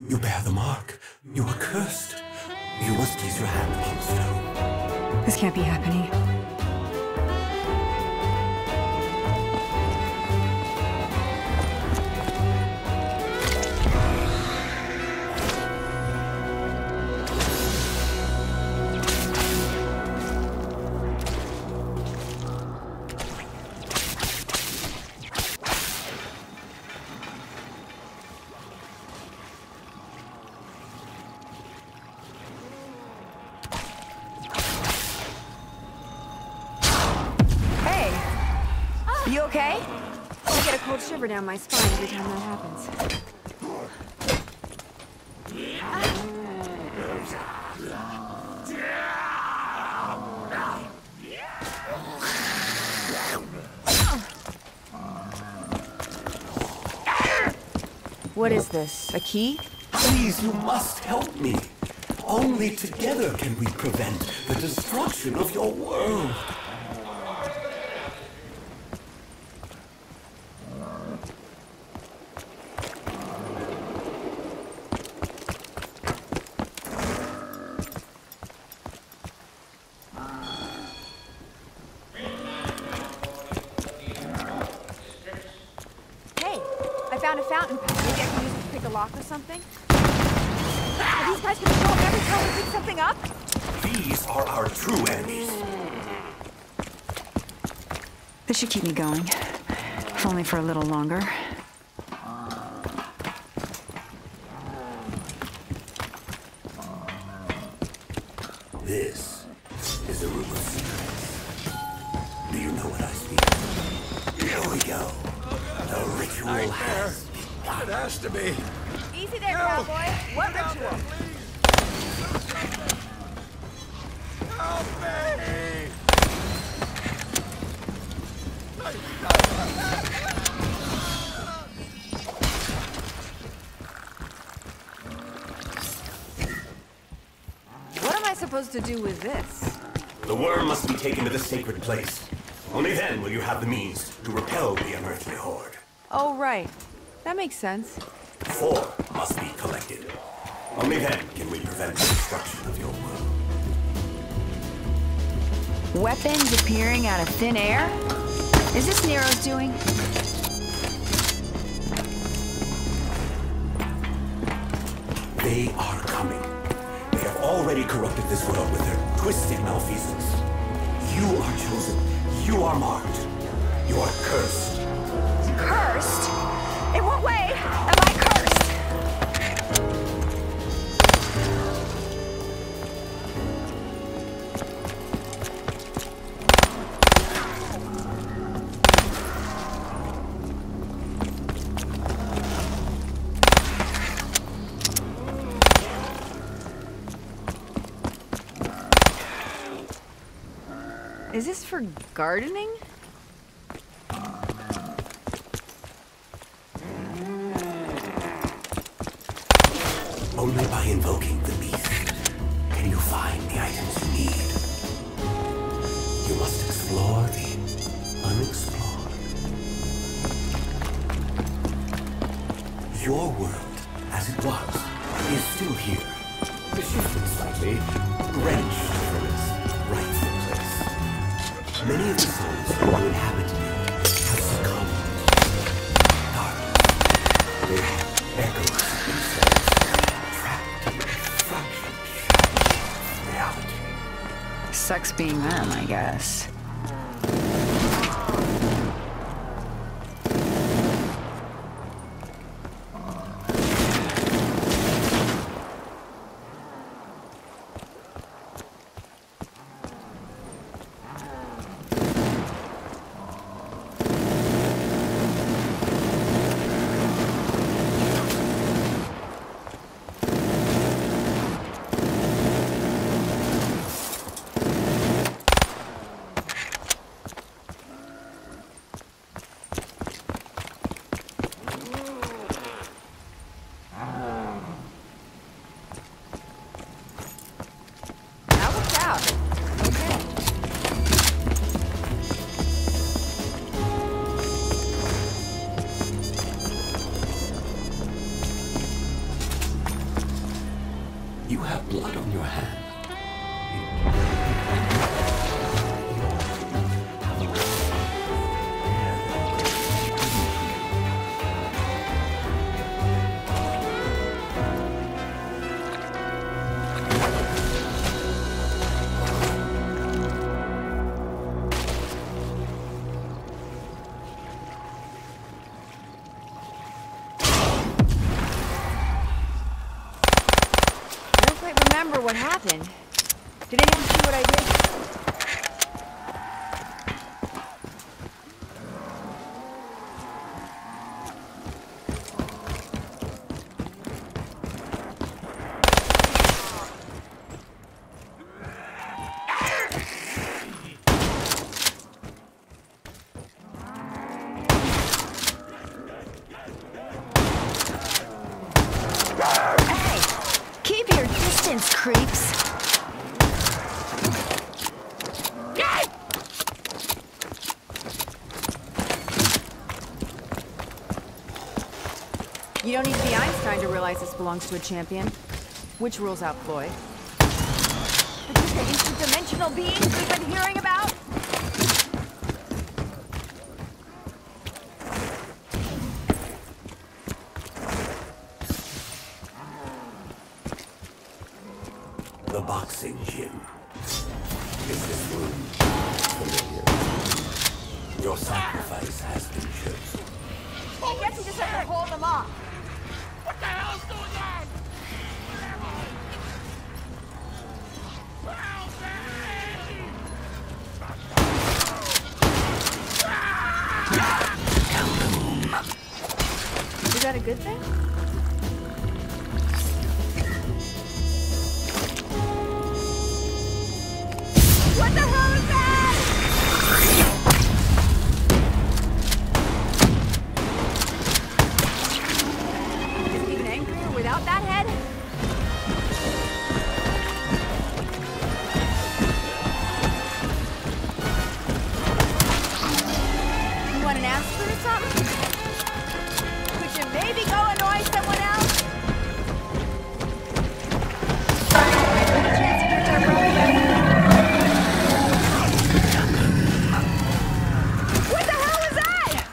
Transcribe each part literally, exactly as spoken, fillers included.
You bear the mark. You are cursed. You must place your hand upon the stone. This can't be happening. You okay? I get a cold shiver down my spine every time that happens. What is this? A key? Please, you must help me. Only together can we prevent the destruction of your world. I found a fountain pen. Maybe I can use it to pick a lock or something? Are these guys gonna show up every time we pick something up? These are our true enemies. This should keep me going. If only for a little longer. This is a room of secrets. Do you know what I speak? Here we go. The ritual has begun. It has to be. Easy there, cowboy. What ritual? Help me! What am I supposed to do with this? The worm must be taken to the sacred place. Only then will you have the means to repel the unearthly horde. Oh, right. That makes sense. Four must be collected. Only then can we prevent the destruction of your world. Weapons appearing out of thin air? Is this Nero's doing? They are coming. They have already corrupted this world with their twisted malfeasance. You are chosen. You are marked. You are cursed. Cursed? In what way am I cursed? Is this for gardening? Only by invoking the beast can you find the items you need. You must explore the unexplored. Your world, as it was, is still here. Shifted slightly, wrenched from its rightful place. Many of the souls who inhabit it have succumbed. Darkness, their echoes of themselves. Sucks being them, I guess. You have blood on your hands. Remember what happened? Did anyone see what I did? Creeps. You don't need to be Einstein to realize this belongs to a champion. Which rules out Floyd? The interdimensional beings we've been hearing about? The boxing gym. Is this room familiar? Your sacrifice has been chosen. I guess we just have to hold them off. What the hell's going on? Is that a good thing? What the hell is that? Is it even angrier without that head? You want an answer or something? Could you maybe go annoy someone else? What the hell was that?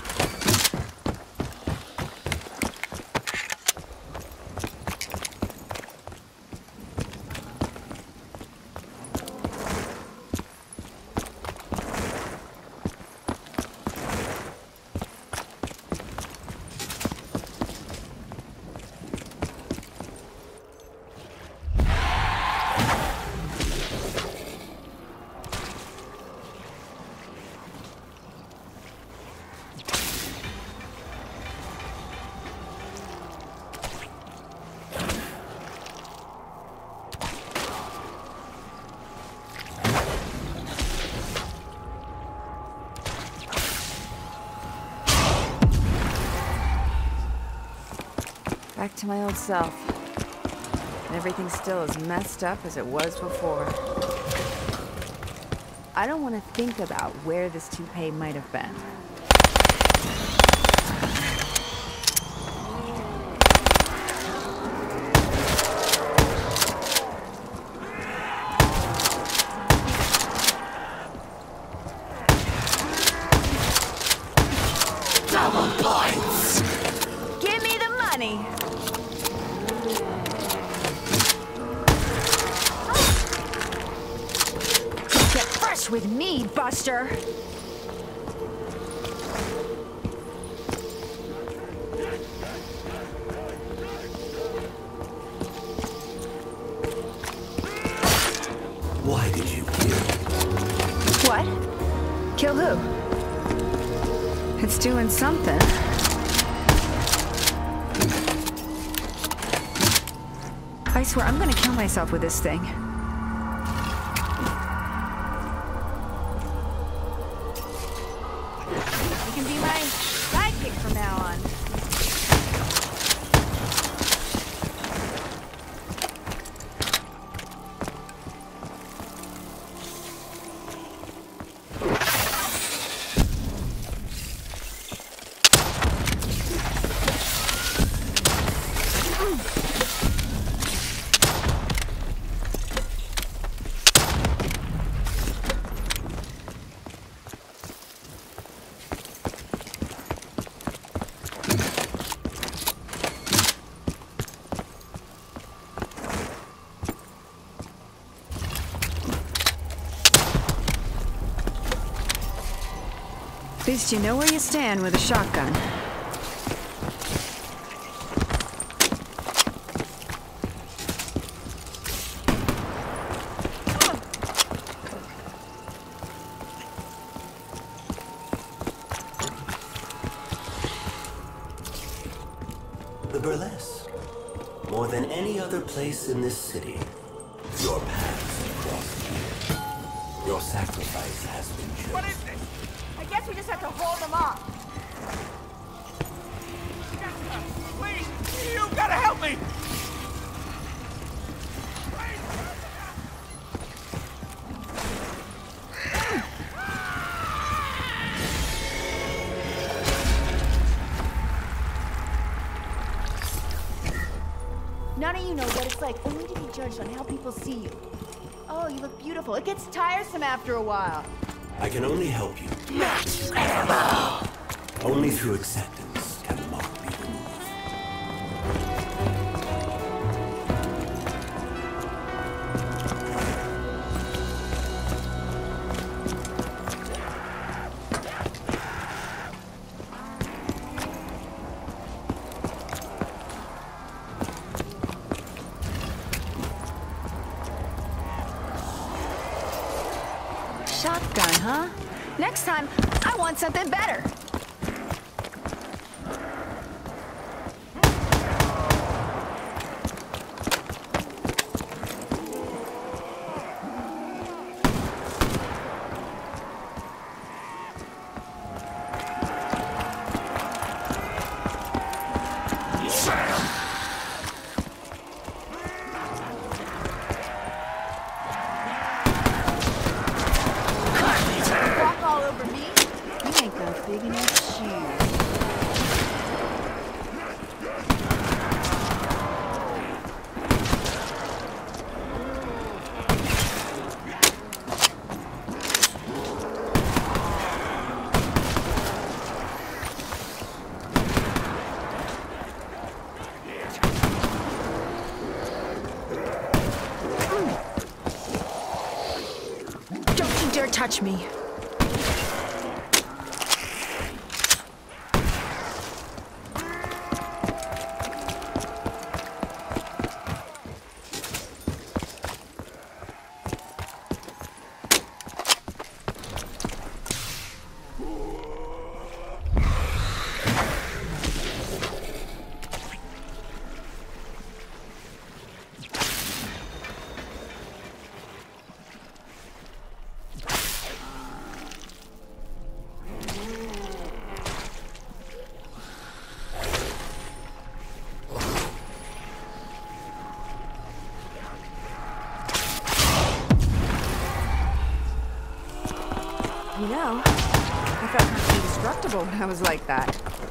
Back to my old self. And everything's still as messed up as it was before. I don't want to think about where this toupee might have been. Double points! Give me the money! Get fresh with me, Buster! Why did you kill? What? Kill who? It's doing something. I swear, I'm gonna kill myself with this thing. You can be my sidekick from now on. At least you know where you stand with a shotgun. The burlesque. More than any other place in this city, your paths have crossed here. Your sacrifice has been chosen. What is this? I guess we just have to hold them off. Please, you gotta help me! None of you know what it's like only to be judged on how people see you. Oh, you look beautiful. It gets tiresome after a while. I can only help you. Only through acceptance can the mark be removed. Shotgun, huh? Next time, I want something better. Walk all over me? You ain't got big enough shoes. Don't you dare touch me. You know, I felt kind of indestructible when I was like that.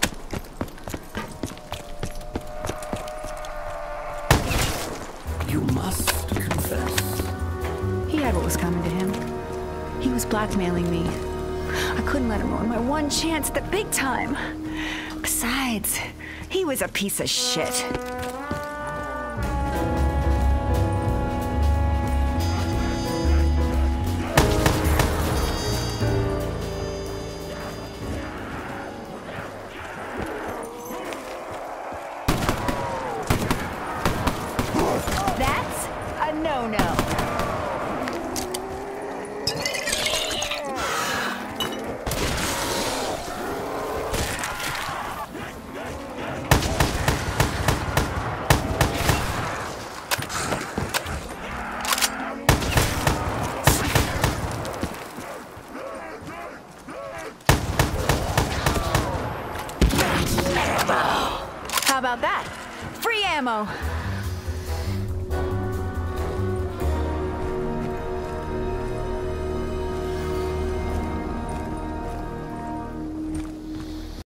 You must confess. He had what was coming to him. He was blackmailing me. I couldn't let him ruin my one chance at the big time. Besides, he was a piece of shit. That's a no-no. How about that? Free ammo.